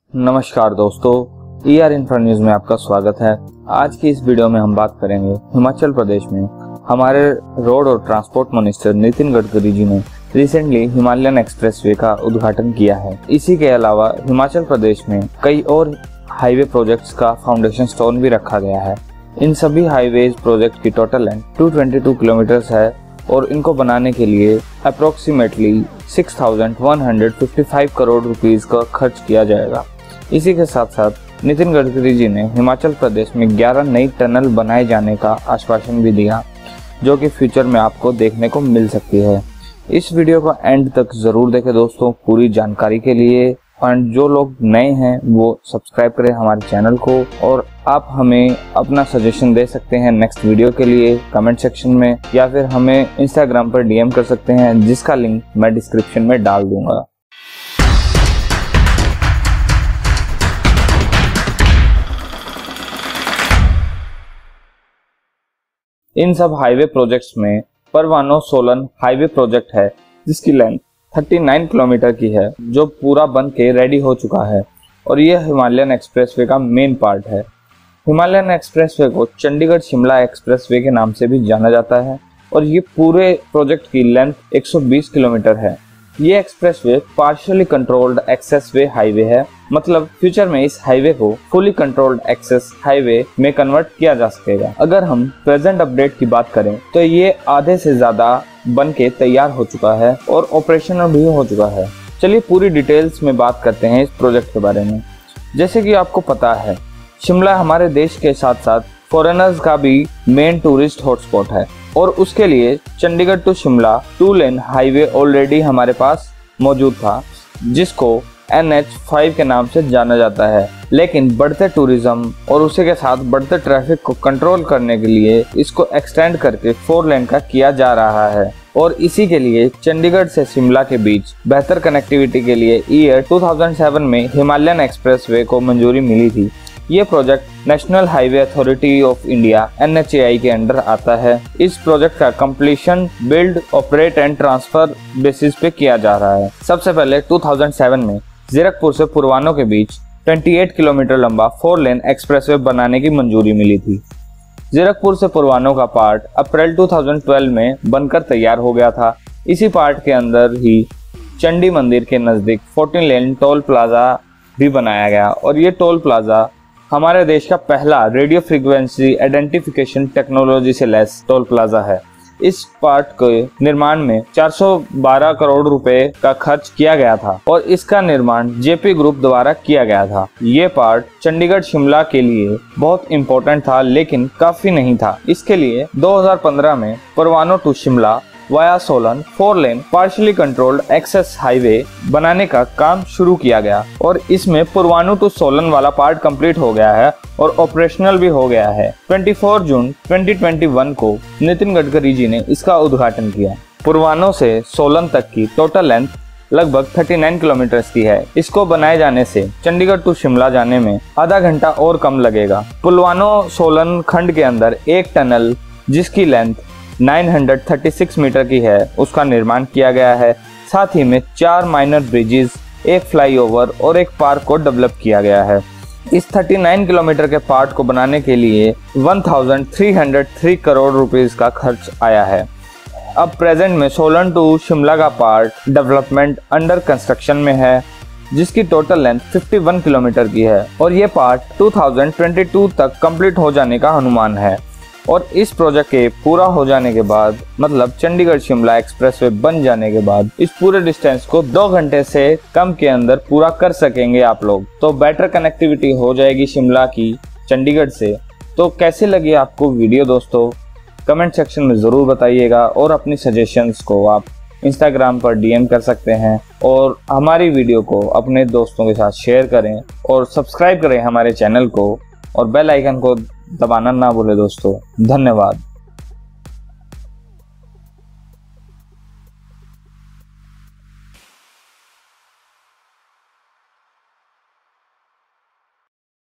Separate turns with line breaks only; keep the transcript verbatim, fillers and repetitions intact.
नमस्कार दोस्तों, E R infra news में आपका स्वागत है। आज की इस वीडियो में हम बात करेंगे हिमाचल प्रदेश में हमारे रोड और ट्रांसपोर्ट मिनिस्टर नितिन गडकरी जी ने रिसेंटली हिमालयन एक्सप्रेसवे का उद्घाटन किया है। इसी के अलावा हिमाचल प्रदेश में कई और हाईवे प्रोजेक्ट्स का फाउंडेशन स्टोन भी रखा गया है। इन सभी हाईवे प्रोजेक्ट की टोटल लेंथ दो सौ बाईस किलोमीटर है और इनको बनाने के लिए अप्रोक्सीमेटली छह हज़ार एक सौ पचपन करोड़ रुपीस का खर्च किया जाएगा। इसी के साथ साथ नितिन गडकरी जी ने हिमाचल प्रदेश में ग्यारह नई टनल बनाए जाने का आश्वासन भी दिया, जो कि फ्यूचर में आपको देखने को मिल सकती है। इस वीडियो को एंड तक जरूर देखें दोस्तों, पूरी जानकारी के लिए। और जो लोग नए हैं वो सब्सक्राइब करें हमारे चैनल को, और आप हमें अपना सजेशन दे सकते हैं नेक्स्ट वीडियो के लिए कमेंट सेक्शन में, या फिर हमें इंस्टाग्राम पर डी एम कर सकते हैं, जिसका लिंक मैं डिस्क्रिप्शन में डाल दूंगा। इन सब हाईवे प्रोजेक्ट्स में परवाणु सोलन हाईवे प्रोजेक्ट है, जिसकी लेंथ उनतालीस किलोमीटर की है, जो पूरा बन के रेडी हो चुका है और यह हिमालयन एक्सप्रेसवे का मेन पार्ट है। हिमालयन एक्सप्रेसवे को चंडीगढ़ शिमला एक्सप्रेसवे के नाम से भी जाना जाता है और ये पूरे प्रोजेक्ट की लेंथ एक सौ बीस किलोमीटर है। ये expressway partially controlled access way highway है, मतलब फ्यूचर में इस हाईवे को फुली कंट्रोल्ड एक्सेस हाईवे में कन्वर्ट किया जा सकेगा। अगर हम प्रेजेंट अपडेट की बात करें तो ये आधे से ज्यादा बन के तैयार हो चुका है और ऑपरेशनल भी हो चुका है। चलिए पूरी डिटेल्स में बात करते हैं इस प्रोजेक्ट के बारे में। जैसे कि आपको पता है, शिमला हमारे देश के साथ साथ फॉरेनर्स का भी मेन टूरिस्ट हॉटस्पॉट है और उसके लिए Chandigarh to Shimla two lane highway already हमारे पास मौजूद था, जिसको एन एच फाइव के नाम से जाना जाता है। लेकिन बढ़ते टूरिज्म और उसी के साथ बढ़ते ट्रैफिक को कंट्रोल करने के लिए इसको एक्सटेंड करके फोर लेन का किया जा रहा है और इसी के लिए चंडीगढ़ से शिमला के बीच बेहतर कनेक्टिविटी के लिए ईयर दो हज़ार सात में हिमालयन एक्सप्रेसवे को मंजूरी मिली थी। ये project national highway authority of India N H A I के अंडर आता है। इस प्रोजेक्ट का completion build, operate and transfer basis पे किया जा रहा है। सबसे पहले दो हज़ार सात में जीरकपुर से पुरवानो के बीच अट्ठाईस किलोमीटर लंबा फोर लेन एक्सप्रेसवे बनाने की मंजूरी मिली थी। जीरकपुर से पुरवानो का पार्ट अप्रैल दो हज़ार बारह में बनकर तैयार हो गया था। इसी पार्ट के अंदर ही चंडी मंदिर के नजदीक चौदह लेन टोल प्लाजा भी बनाया गया और ये टोल प्लाजा हमारे देश का पहला रेडियो फ्रीक्वेंसी आइडेंटिफिकेशन टेक्नोलॉजी से लैस टोल प्लाजा है। इस पार्ट के निर्माण में चार सौ बारह करोड़ रुपए का खर्च किया गया था और इसका निर्माण जे पी ग्रुप द्वारा किया गया था। ये पार्ट चंडीगढ़ शिमला के लिए बहुत इम्पोर्टेंट था, लेकिन काफी नहीं था। इसके लिए दो हज़ार पंद्रह में Parwanoo to Shimla via Solan four lane partially controlled access highway बनाने का काम शुरू किया गया और इसमें परवाणु टू सोलन वाला पार्ट कंप्लीट हो गया है और ऑपरेशनल भी हो गया है। चौबीस जून दो हज़ार इक्कीस को नितिन गडकरी जी ने इसका उद्घाटन किया। परवाणु से सोलन तक की टोटल लेंथ लगभग उनतालीस किलोमीटर की है। इसको बनाए जाने से चंडीगढ़ टू शिमला जाने में आधा घंटा और कम लगेगा। परवाणु सोलन खंड के अंदर एक टनल, जिसकी लेंथ नौ सौ छत्तीस मीटर की है, उसका निर्माण किया गया है। साथ ही में चार माइनर ब्रिजेस, एक फ्लाईओवर और एक पार्क को डेवलप किया गया है। इस उनतालीस किलोमीटर के पार्ट को बनाने के लिए तेरह सौ तीन करोड़ रुपीस का खर्च आया है। अब प्रेजेंट में सोलन टू शिमला का पार्ट डेवलपमेंट अंडर कंस्ट्रक्शन में है, जिसकी टोटल लेंथ इक्यावन किलोमीटर की है और ये पार्ट दो हज़ार बाईस तक कंप्लीट हो जाने का अनुमान है। और इस प्रोजेक्ट के पूरा हो जाने के बाद, मतलब चंडीगढ़ शिमला एक्सप्रेसवे बन जाने के बाद, इस पूरे डिस्टेंस को दो घंटे से कम के अंदर पूरा कर सकेंगे आप लोग। तो बेटर कनेक्टिविटी हो जाएगी शिमला की चंडीगढ़ से। तो कैसे लगी आपको वीडियो दोस्तों, कमेंट सेक्शन में ज़रूर बताइएगा और अपनी सजेशंस को आप इंस्टाग्राम पर डी एम कर सकते हैं और हमारी वीडियो को अपने दोस्तों के साथ शेयर करें और सब्सक्राइब करें हमारे चैनल को और बेल आइकन को दबाना ना भूले दोस्तों। धन्यवाद।